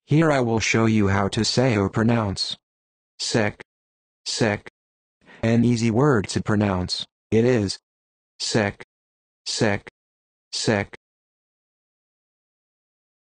Here I will show you how to say or pronounce sick, sick. An easy word to pronounce. It is sick, sick, sick.